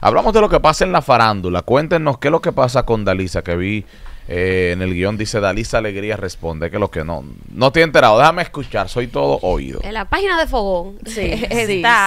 Hablamos de lo que pasa en la farándula. Cuéntenos qué es lo que pasa con Dalisa, que vi en el guión dice Dalisa Alegría responde, que es lo que no estoy enterado. Déjame escuchar, soy todo oído. En la página de Fogón está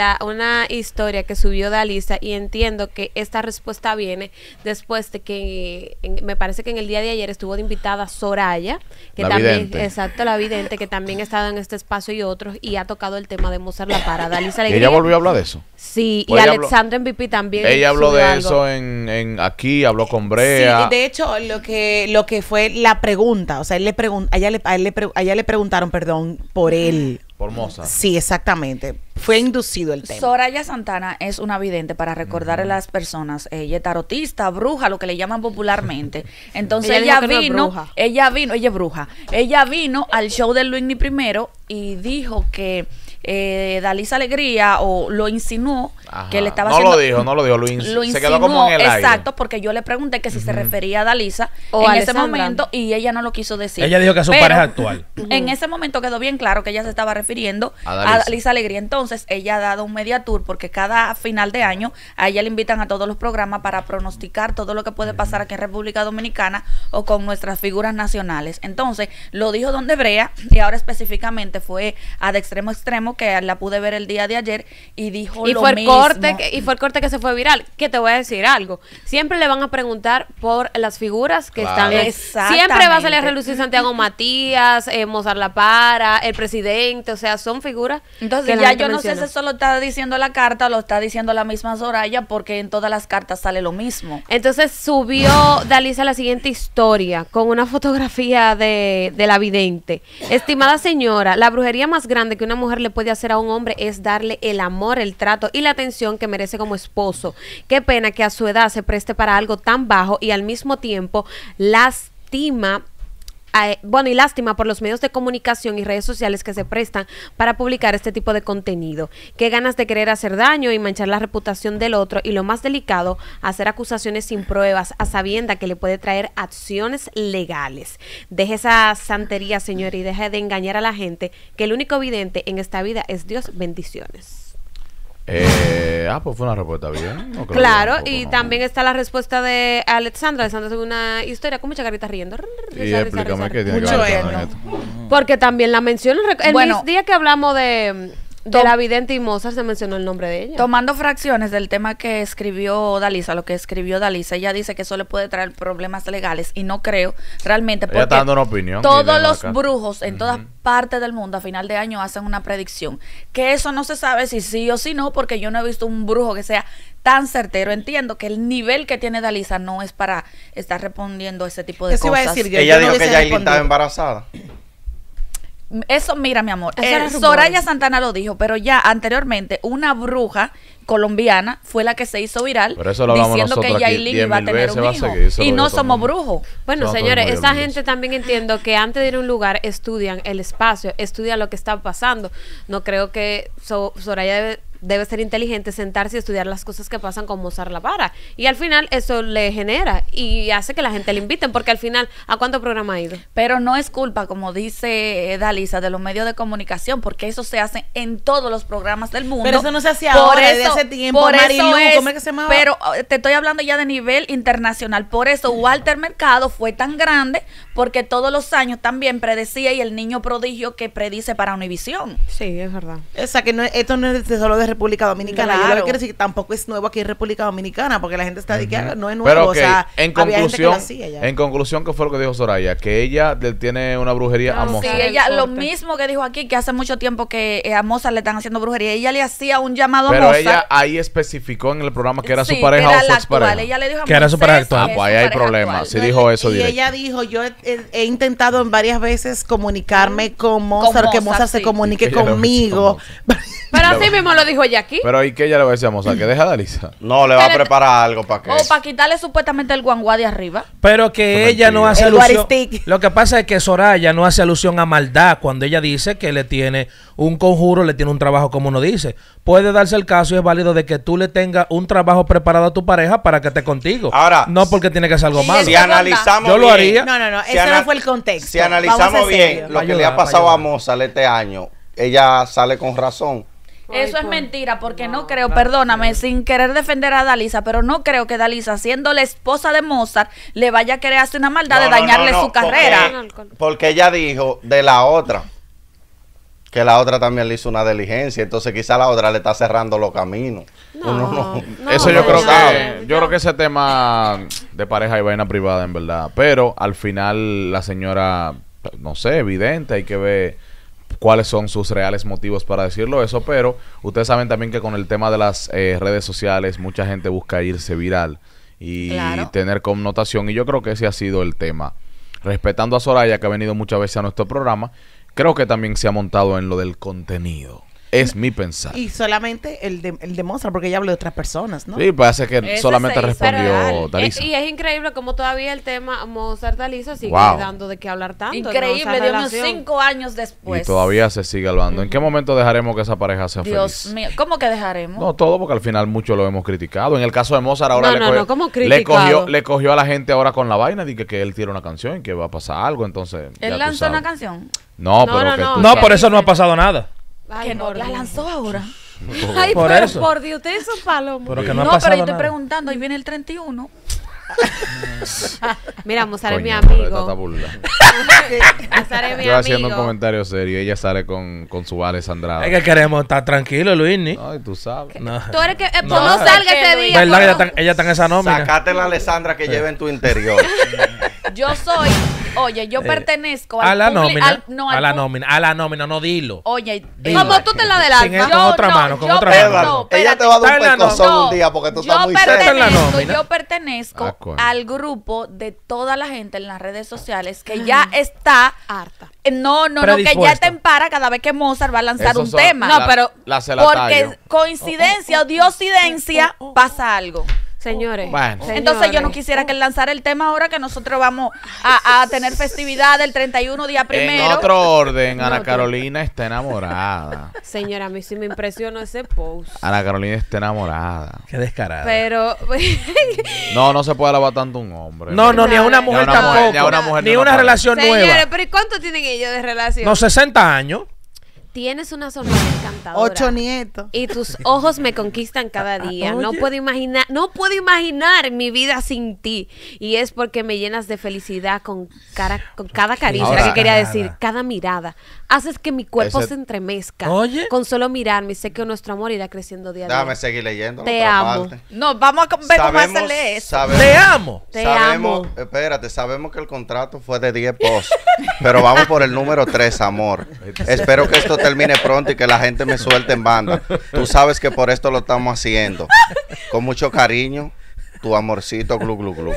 una historia que subió Dalisa, y entiendo que esta respuesta viene después de que me parece que en el día de ayer estuvo de invitada Soraya, que la también, vidente. exacto, la vidente, que también ha estado en este espacio y otros, y ha tocado el tema de Mozart La Para. Dalisa Alegría. ¿Ella volvió a hablar de eso? Sí, Pues y Alexandra MVP también. Ella habló de algo. eso en aquí, habló con Brea. Sí, de hecho, lo que fue la pregunta, o sea, a ella le preguntaron, perdón, por él. Por Mozart. Sí, exactamente. Fue inducido el tema. Soraya Santana es una vidente, para recordarle a las personas. Ella es tarotista, bruja, lo que le llaman popularmente. Entonces ella vino, ella es bruja. Ella vino al show de Luis primero y dijo que Dalisa Alegría, o lo insinuó, que le estaba haciendo. No lo dijo, lo insinuó, se quedó como en el aire. Exacto, porque yo le pregunté que si se refería a Dalisa o en Alessandra. ese momento, y ella no lo quiso decir. Ella dijo que es su pareja actual. En ese momento quedó bien claro que ella se estaba refiriendo a Dalisa Alegría. Entonces ella ha dado un media tour, porque cada final de año a ella le invitan a todos los programas para pronosticar todo lo que puede pasar aquí en República Dominicana o con nuestras figuras nacionales. Entonces lo dijo donde Brea, y ahora específicamente fue a De Extremo a Extremo, que la pude ver el día de ayer, y dijo y lo fue mismo. Y fue el corte que se fue viral. Que te voy a decir algo, siempre le van a preguntar por las figuras que están. Siempre va a salir a relucir Santiago Matías, Mozart La Para, el presidente, o sea, son figuras. Entonces ya yo no sé si eso lo está diciendo la carta o lo está diciendo la misma Soraya, porque en todas las cartas sale lo mismo. Entonces subió Dalisa la siguiente historia con una fotografía de la vidente. Estimada señora, la brujería más grande que una mujer le puede hacer a un hombre es darle el amor, el trato y la atención que merece como esposo. Qué pena que a su edad se preste para algo tan bajo y al mismo tiempo lástima por los medios de comunicación y redes sociales que se prestan para publicar este tipo de contenido. Qué ganas de querer hacer daño y manchar la reputación del otro, y lo más delicado, hacer acusaciones sin pruebas, a sabienda que le puede traer acciones legales. Deje esa santería, señor, y deje de engañar a la gente, que el único vidente en esta vida es Dios. Bendiciones. Pues fue una respuesta bien. No creo claro, tampoco, y no. también está la respuesta de Alexandra. Alexandra tuvo una historia con mucha carita riendo. Y explícame qué tiene que Mucho ver con él, esto. Porque también la menciono. El día que hablamos de Tom- la vidente y Mozart, se mencionó el nombre de ella. Tomando fracciones del tema que escribió Dalisa, lo que escribió Dalisa, ella dice que eso le puede traer problemas legales, y no creo realmente, Ella está dando una opinión. todos los brujos en todas partes del mundo a final de año hacen una predicción, que eso no se sabe si sí o si no, porque yo no he visto un brujo que sea tan certero. Entiendo que el nivel que tiene Dalisa no es para estar respondiendo ese tipo de Eso iba a cosas. decir, Ella yo no dijo que hubiese Yailin estaba respondido. embarazada. Eso, mira, mi amor, Eso era rumor. Soraya Santana lo dijo, pero ya anteriormente una bruja colombiana fue la que se hizo viral Pero eso lo hablamos diciendo que nosotros aquí Yailin iba a 10.000 tener veces, un va a hijo, seguir, eso y lo no dijo todo el somos mundo. brujos. Bueno, No, señores, todo el esa mundo gente también entiendo que antes de ir a un lugar estudian el espacio, estudian lo que está pasando. No creo que Soraya debe ser inteligente, sentarse y estudiar las cosas que pasan con Mozart La Para. Y al final eso le genera y hace que la gente le inviten, porque al final, ¿a cuánto programa ha ido? Pero no es culpa, como dice Dalisa, de los medios de comunicación, porque eso se hace en todos los programas del mundo. Pero eso no se hacía ahora, desde hace tiempo. Por Marilu, eso es, ¿cómo es que se llamaba? pero te estoy hablando ya de nivel internacional. Por eso Walter Mercado fue tan grande, porque todos los años también predecía, y el niño prodigio que predice para Univisión. Sí, es verdad. O sea, que esto no es solo de República Dominicana. Yo lo que Claro. quiero decir que tampoco es nuevo aquí en República Dominicana, porque la gente está diciendo que no es nuevo. Pero o sea, en había gente que lo conclusión, hacía ya. ¿qué fue lo que dijo Soraya? Que ella tiene una brujería a Sí, Mozart. ella el lo corte. mismo que dijo aquí, que hace mucho tiempo que a Mozart le están haciendo brujería. Ella le hacía un llamado a Pero Mozart. ella ahí especificó en el programa que era Sí, su pareja que era o su la expareja. actual. Ella le dijo a Que era su Moisés pareja actual. que es Pues ahí su hay pareja problema. actual. Sí dijo eso y directo. ella dijo, yo he intentado en varias veces comunicarme con Mozart, que Mozart, Mozart se sí. comunique Ella lo hizo conmigo. Pero así mismo lo dijo ella aquí. Pero ¿y qué ella le va a decir a Mozart? ¿Que deja a Dalisa? No, le va a preparar algo para que. O para quitarle supuestamente el guanguá de arriba. Pero que Eso es ella no mentira. hace El alusión. Guaristick. Lo que pasa es que Soraya no hace alusión a maldad cuando ella dice que le tiene un conjuro, le tiene un trabajo, como uno dice. Puede darse el caso y es válido de que tú le tengas un trabajo preparado a tu pareja para que esté contigo. Ahora, no porque tiene que hacer algo y malo. Si analizamos Yo lo bien- haría. No, Si ese ana- no fue el contexto. Si Vamos a analizamos ser bien serios. lo que le Ayuda, ha pasado a ayuda. Mozart este año, ella sale con razón. Eso es mentira, porque no creo, perdóname, sin querer defender a Dalisa, pero no creo que Dalisa, siendo la esposa de Mozart, le vaya a querer hacer una maldad de dañarle su carrera. Porque ella dijo de la otra, que la otra también le hizo una diligencia, entonces quizá la otra le está cerrando los caminos. Eso yo creo que ese tema de pareja y vaina privada, en verdad. Pero al final la señora, no sé, evidente, hay que ver cuáles son sus reales motivos para decirlo eso. Pero ustedes saben también que con el tema de las redes sociales, mucha gente busca irse viral y tener connotación. Y yo creo que ese ha sido el tema. Respetando a Soraya, que ha venido muchas veces a nuestro programa, creo que también se ha montado en lo del contenido. Es mi pensar. Y solamente el de Mozart, porque ella habló de otras personas, ¿no? Sí, parece que solamente respondió Dalisa. Y es increíble como todavía el tema Mozart-Dalisa sigue dando de qué hablar tanto. Increíble, de unos 5 años después. Y todavía se sigue hablando. ¿En qué momento dejaremos que esa pareja sea feliz? Dios mío, ¿cómo que dejaremos? No, todo, porque al final mucho lo hemos criticado. En el caso de Mozart, ahora le cogió a la gente ahora con la vaina de que él tira una canción y que va a pasar algo, entonces... ¿Él lanzó una canción? No, no, por eso no ha pasado nada. Ay, que no la lanzó ahora. Ay, por pero eso. por Dios, ustedes son palomos. Pero que no ha No, pasado pero yo estoy nada. preguntando, ahí viene el 31. Mira, Mozart es mi Coño, pero esta está amigo. burla. Mozart es mi Yo haciendo un amigo. comentario serio, ella sale con su Vales Andrade. Es que queremos estar tranquilos, Luisni. Ay, tú sabes. No. Tú eres que pues no salga ese día. ¿Verdad que pues, ella está en esa nómina? Sacate la Alessandra que lleva en tu interior. Yo soy, oye, yo pertenezco A la al nómina. no, A la nómina, no dilo. Oye, como tú te la del Sin alfa. con otra mano, con otra pero mano. no, Ella te va a dar un Está en la pecozón no. un día porque tú estás yo muy cerca. en la pertenezco, nómina. yo pertenezco Ah, coño. al grupo de toda la gente en las redes sociales que ya está Harta. no, que ya Predispuesta. está en para cada vez que Mozart va a lanzar Esos un son tema. la- No, pero la celatallo. porque coincidencia o diosidencia pasa algo. Señores. Bueno. Entonces yo no quisiera que él lanzara el tema ahora que nosotros vamos a tener festividad el 31 día primero. En otro orden, Ana Carolina está enamorada. Señora, a mí sí me impresionó ese post. Ana Carolina está enamorada. Qué descarada. Pero No se puede alabar tanto un hombre. No, ni a una mujer Ni a una mujer, tampoco. ni a una mujer, Ni ni a una una relación señores, nueva. pero ¿y cuánto tienen ellos de relación? No, 60 años. Tienes una sonrisa encantadora. 8 nietos. Y tus ojos me conquistan cada día. No Oye. puedo imaginar mi vida sin ti. Y es porque me llenas de felicidad con cada caricia, Ahora- que quería decir, cada mirada. Haces que mi cuerpo Ese- se entremezca. Oye. Con solo mirarme, sé que nuestro amor irá creciendo día a día. Déjame seguir leyendo. Te otra amo. parte. No, vamos a ver cómo hacerle eso. Te amo. Te sabemos, amo. espérate, sabemos que el contrato fue de 10 posts, pero vamos por el número 3, amor. Espero que esto termine pronto y que la gente me suelte en banda. Tú sabes que por esto lo estamos haciendo. Con mucho cariño, tu amorcito glu glu glu.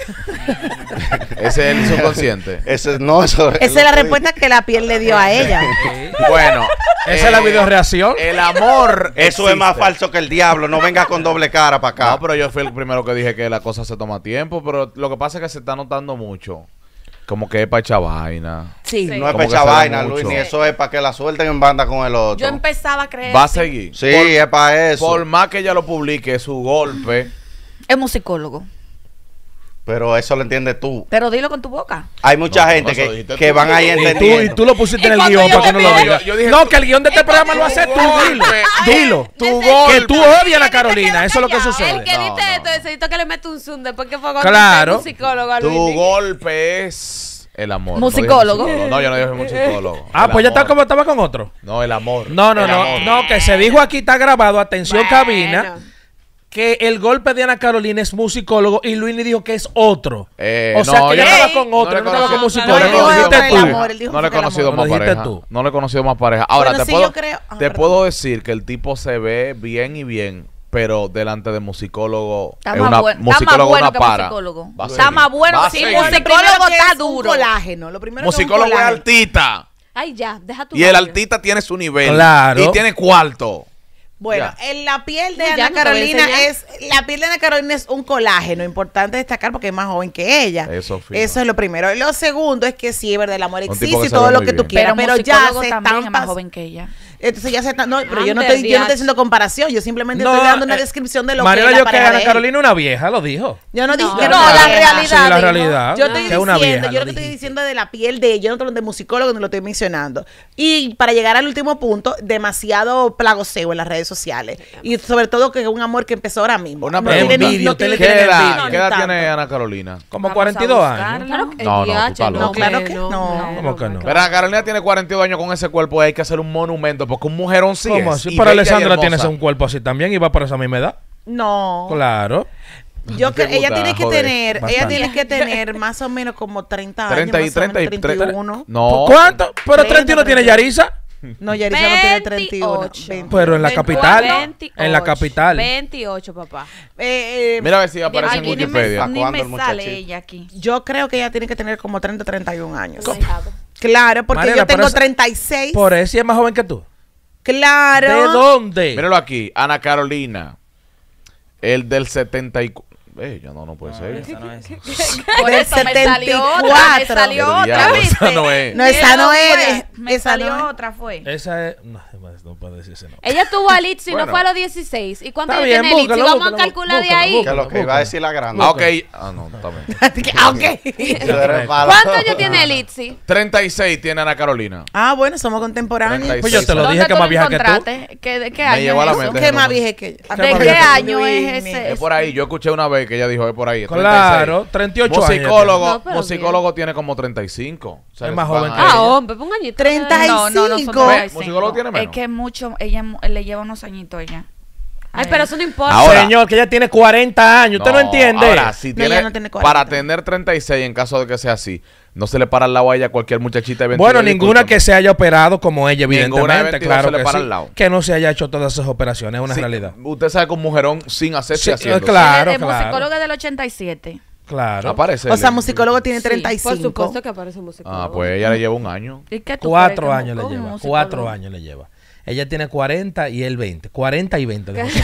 Ese es el subconsciente. Ese no, eso Esa es la respuesta que la piel le dio a ella. Bueno, Esa es la videoreacción. el amor. Eso es más existe. falso que el diablo. No venga con doble cara para acá. No, pero yo fui el primero que dije que la cosa se toma tiempo, pero lo que pasa es que se está notando mucho. Como que es para echar vaina. Sí. Sí. No es Como para que echar se ve vaina, mucho. Luis, ni eso es para que la suelten en banda con el otro. Yo empezaba a creer. Va a seguir. Sí, es para eso. Por más que ella lo publique, su golpe. Es musicólogo. Pero eso lo entiendes tú. Pero dilo con tu boca. Hay mucha No, gente eso dijiste que tú. van ahí Y entendiendo. tú lo pusiste en el cuando guión yo para que no lo te- digas. yo dije No, tú- que el guión de este programa lo haces tú. Dilo. Dilo. Tu Que golpe. tú odias a la Carolina. Eso es lo que El sucede. que No, dice no, esto, no. necesito que le meta un zoom después que fue cuando Claro. usted es psicólogo a Tu Luis. golpe es el amor. Musicólogo. No, dije musicólogo. No, yo no dije musicólogo. Ah, El pues ya amor. está como estaba con otro. No, el amor. No, El amor. no, que se dijo aquí, está grabado, atención Bueno. cabina, que el golpe de Ana Carolina es musicólogo y Luis le dijo que es otro. O sea, no, que yo ella no- estaba con no otro, le no estaba con conocí- musicólogo, no, no él lo dijo dijiste con el tú. amor, él dijo No le he con el conocido amor. más Lo dijiste pareja. tú. No le he conocido más pareja. Ahora, Bueno, te, sí, puedo, yo creo- te perdón. puedo decir que el tipo se ve bien y bien, pero delante de musicólogo Está es más una bueno, está más musicólogo bueno una que para. musicólogo. Va a Está seguir. más bueno. Va a Sí, seguir. Lo primero musicólogo que está es un duro. colágeno. Lo primero que es un Musicólogo es colágeno. altita. Ay, ya, deja tu Y el baño. altita tiene su nivel. Claro. Y tiene cuarto. Bueno, Ya. en la piel de No, ya Ana no te voy a Carolina enseñar. la piel de Ana Carolina es un colágeno, importante destacar porque es más joven que ella. Eso, fijo. Eso es lo primero. Y lo segundo es que sí, es verdad, el amor Un tipo existe que y se todo ve lo muy que tú bien. quieras, Pero pero ya musicólogo se también están es más joven que ella. Entonces ya se está, no, pero yo no Ander, estoy haciendo comparación, yo simplemente estoy dando una descripción de lo Mariela, que es yo la que pareja Ana de él. Carolina una vieja, lo dijo. Yo no dije No, que no, era una la vieja. realidad, Sí, la dijo. realidad. Yo estoy que es una diciendo, vieja, yo lo lo que estoy dijiste. diciendo de la piel de ella, yo no estoy hablando de musicólogo ni lo estoy mencionando. Y para llegar al último punto, demasiado plagoseo en las redes sociales. Y sobre todo que es un amor que empezó ahora mismo. Una No tiene pregunta. ni- no tiene ¿Qué ni edad, envidia, ¿qué ni edad tanto. tiene Ana Carolina? Como Vamos a 42 años. buscarla. Claro que No, no, tú DH, estás loco. No, claro que no. ¿Cómo que no? Pero Ana Carolina tiene 42 años con ese cuerpo y hay que hacer un monumento porque un mujerón sí ¿Cómo es. así? y Pero bella y Alessandra tiene hermosa. un cuerpo así también y va por esa misma edad. No. Claro. Yo ¿Te ella gusta? tiene que Joder. tener, ella Bastante. tiene que tener más o menos como 30 años, 30 y más o menos, 30 y 31. No. ¿Cuánto? Pero 30, 31 tiene Yarisa. No, Yarisa no tiene 31. 28. 20. Pero en la 24, capital. 28, En la capital. 28, papá. Mira a ver si aparece en Aquí ni Wikipedia. me, ni ¿Cuándo me el sale muchachito? ella aquí. Yo creo que ella tiene que tener como 30, 31 años. Dejado. Claro, porque Mariela, yo tengo pero esa- 36. Por eso es más joven que tú. Claro. ¿De dónde? Míralo aquí, Ana Carolina. El del 74. Ya no puede ser. Esa no es. Por Del eso me salió otra, me 74. salió Pero otra, diablo, ¿viste? esa no es. No, esa no Fue, es. Me Esa salió no es. otra, fue. Esa es. No puedo decir ese nombre. Ella tuvo a Litzy, Bueno. no fue a los 16. ¿Y cuánto Está años bien, tiene Litzy? búscalo, Vamos a búscalo, calcular de búscalo, ahí. Que búscalo. lo que iba a decir la grande. Ah, ok. Ah, no, está bien. Ok. Tú eres mala. ¿Cuántos años tiene Litzy? 36 tiene Ana Carolina. Ah, bueno, somos contemporáneos. 36. Pues yo te lo ¿Dónde dije que tú más lo vieja que tú. encontraste? ¿De qué Me año llegó a la es eso? mente. ¿Qué más vieja que yo? ¿Qué ¿De más qué vieja? año es Luis, ese? Es por ahí. Yo escuché una vez que ella dijo, es por ahí. 36. Claro, 38 años. Musicólogo, No, pero musicólogo tiene como 35. O sea, Es más van joven a- que Ah, ella. hombre, un añito. 30 y- No, no, no, son 35. 35. Musicólogo tiene menos. Es que mucho, ella le lleva unos añitos ella. Ay, pero eso no importa. Ahora- Señor, que ella tiene 40 años. ¿Usted no entiende? Ahora, si No, tiene, ella no tiene 40. para tener 36, en caso de que sea así, no se le para al lado a ella cualquier muchachita de 22. Bueno, ninguna disculpa. que se haya operado como ella, Ninguna de evidentemente. 22 Claro se le que para sí. al lado. Que no se haya hecho todas esas operaciones, es una Sí, realidad. Usted sabe que un mujerón sin hacerse Sí, haciendo. claro. El musicólogo del 87. Claro. Aparece. O sea, el- musicólogo tiene Sí, 35. por supuesto que aparece un musicólogo. Ah, pues ella le lleva un año. ¿Y qué tú 4 crees? años le ¿Cómo un lleva. musicólogo? 4 años le lleva. Ella tiene 40 y él 20. 40 y 20. dijo.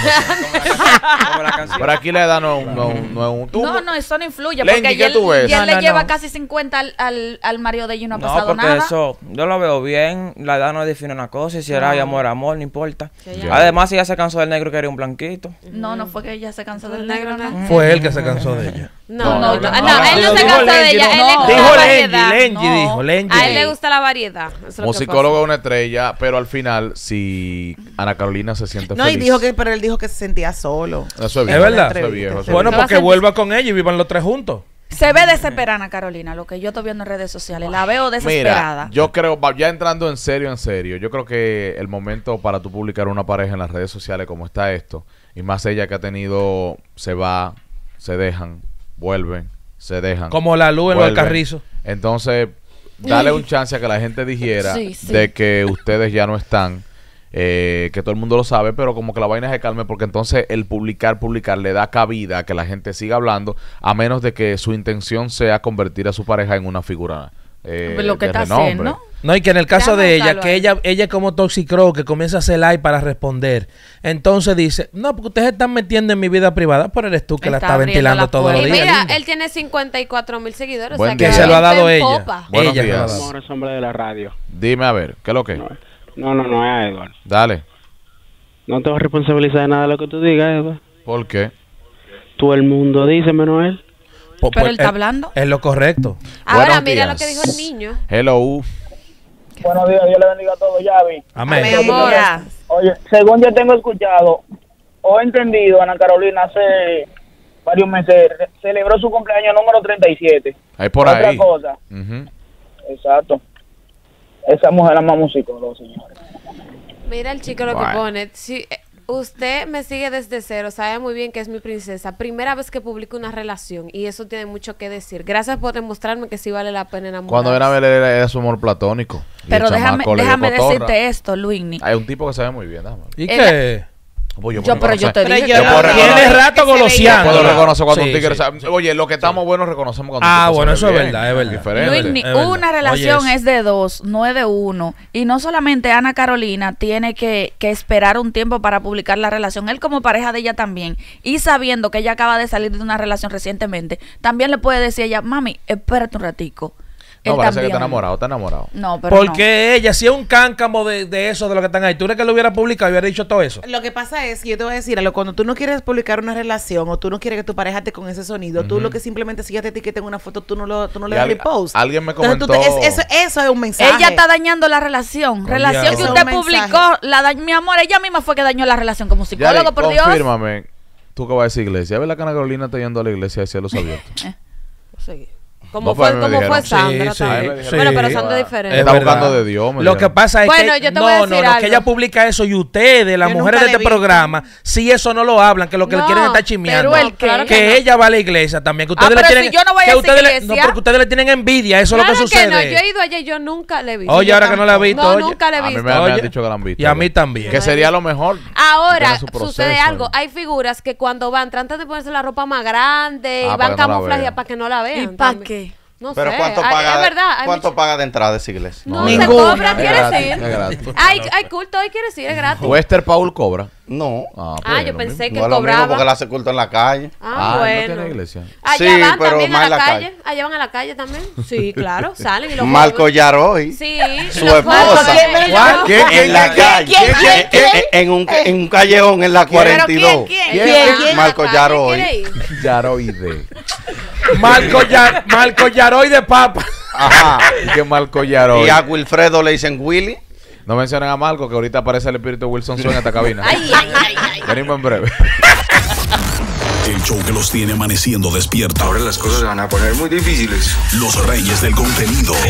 Como la canción. Pero aquí la edad no es un... tú- No, eso no influye. Lenny, Porque ¿qué él, tú ves? y él No, le no, lleva no. casi 50 al marido de ella y no ha No, pasado porque nada. eso, yo lo veo bien, la edad no define una cosa, y si era amor, amor, no importa. Ya. Además, ella se cansó del negro que era un blanquito. No fue que ella se cansó del El negro, negro, ¿no? Fue él que se cansó de ella. No, él no se Dijo cansó de Lengy, ella. no. Él le gusta Dijo la Lengy, variedad. Lengy No. dijo, Lengy. A él le gusta la variedad. Eso es lo que Musicólogo pasa. es una estrella, pero al final, si Ana Carolina se siente No, y feliz. dijo que, pero él dijo que se sentía solo. Eso es Es viejo. verdad. Eso es viejo. eso es Bueno, viejo. porque vuelva con ella y vivan los tres juntos. Se ve desesperada Ana Carolina, lo que yo estoy viendo en redes sociales. La veo desesperada. Mira, yo creo, ya entrando en serio, yo creo que el momento para tú publicar una pareja en las redes sociales como está esto, y más ella que ha tenido, se va, se dejan, vuelven, se dejan. Como la luz en los vuelven. carrizos. Entonces, dale un chance a que la gente dijera Sí, sí. de que ustedes ya no están, que todo el mundo lo sabe, pero como que la vaina se calme, porque entonces el publicar le da cabida a que la gente siga hablando, a menos de que su intención sea convertir a su pareja en una figura Lo que de está renombre. haciendo. No, y que en el caso Déjame de ella, buscarlo que ahí. ella como Toxicrow, que comienza a hacer live para responder. Entonces dice, no, porque ustedes se están metiendo en mi vida privada, pero eres tú que la Está está abriendo ventilando la todos los Y días. mira, linda. él tiene 54,000 seguidores. Buen o sea que día. Que se lo ha va dado en ella. popa. Buenos Ella se lo ha días. dado. Mejores hombres de la radio. Dime a ver, ¿qué es lo que? No, es Edward. Dale. No te vas a responsabilizar de nada de lo que tú digas, Edward. ¿Por qué? Todo el mundo dice, menos él. Pero él está hablando. Es lo correcto. Ahora Buenos mira días. lo que dijo el niño. Hello. Buenos días, Dios le bendiga a todos, Yavi. Amén. Amén. Amor. Ya. Oye, según yo tengo escuchado o entendido, Ana Carolina hace varios meses celebró su cumpleaños número 37. Ahí por Otra ahí. cosa. Ujú. Exacto. Esa mujer es más musicóloga, señores. Mira el chico lo Bueno. que pone. Si usted me sigue desde cero, sabe muy bien que es mi princesa. Primera vez que publico una relación y eso tiene mucho que decir. Gracias por demostrarme que sí vale la pena enamorarse. Cuando era a ver era su amor platónico. Y Pero el chamaco le dio déjame cotorra. decirte esto, Luigny. Hay un tipo que se ve muy bien, déjame ver. ¿Y Él- qué? Pues Yo te dije Pero que yo puedo no- reconocer. Tiene rato que se goloseando. Puedo veía- reconocer cuando Sí, un tigre sí. sabe- Oye, lo que estamos buenos reconocemos cuando Ah, un tipo bueno, se eso ve es bien. verdad, es verdad. Diferente. Luigny, Es verdad. una relación Oye, es de dos, no es de uno. Y no solamente Ana Carolina tiene que esperar un tiempo para publicar la relación, él como pareja de ella también. Y sabiendo que ella acaba de salir de una relación recientemente, también le puede decir a ella, mami, espérate un ratico. No, Él parece que también. está enamorado. No, pero Porque ella, si es un cáncamo de eso, de lo que están ahí, ¿tú crees que lo hubiera publicado y hubiera dicho todo eso? Lo que pasa es que yo te voy a decir algo, cuando tú no quieres publicar una relación o tú no quieres que tu pareja esté con ese sonido, tú lo que simplemente si ella te etiqueta en una foto, tú no le das repost. Alguien me Entonces, comentó. eso es un mensaje. ella está dañando la relación. Oye, Relación que eso usted es un mensaje. publicó. Mi amor, ella misma fue que dañó la relación como psicólogo, Yari, por Dios. confírmame. Tú que vas a decir iglesia. ¿Es verdad que Ana Carolina está yendo a la iglesia de cielos abiertos? Sí. Como No fue, fue, me como dijeron. fue Sandra Sí, también. sí, Bueno, sí. pero Sandra es diferente. Está verdad. buscando de Dios. me Lo que dijeron. pasa es Bueno, que yo te voy a decir que algo. ella publica eso y ustedes, las Yo mujeres nunca de le este he visto. programa, si eso no lo hablan, que lo que le No, quieren estar chismeando. pero él claro que que no. ella va a la iglesia también, que ustedes pero le tienen si yo no voy a que esa ustedes le- iglesia. no, porque ustedes le tienen envidia, eso Claro es lo que sucede. no, yo he ido allá y yo nunca le he visto. Oye, Yo ahora que no la he tampoco. visto, No, oye. nunca le he A mí visto. me han Oye, dicho que la han visto. y a mí también. Que sería lo mejor. Ahora, Tiene su proceso. sucede algo. Hay figuras que cuando van, tratan de ponerse la ropa más grande y para van que no la camuflajeadas vean. para que no la vean. ¿Y para también. qué? No Pero sé. ¿cuánto Hay- paga, es verdad. hay ¿cuánto mucho- paga de entrada esa iglesia? No, Ninguna. se cobra, Es quiere gratis, decir. es gratis. Hay culto, hoy quiere decir, es gratis. Wester Paul cobra. No. Yo pensé que No es lo mismo cobraba. porque la hace culto en la calle. Ah, no bueno. tiene iglesia. Allá Sí, van pero también más a en la la calle. calle. Allá van a la calle también. Sí, claro, salen y los Marco jóvenes. Yaroy. Sí. Su los esposa. jóvenes. ¿Cuál? En la calle. En un callejón en la 42. ¿Quién? Marco ¿Quién Yaroy. quiere ir? Yaroide. Marco Yaroy de Papa. Ajá. Y que Marco Yaroy. Y a Wilfredo le dicen Willy. No mencionen a Marco, que ahorita aparece el espíritu de Wilson Sue en esta cabina. Venimos en breve. El show que los tiene amaneciendo despierta. Ahora las cosas se van a poner muy difíciles. Los reyes del contenido.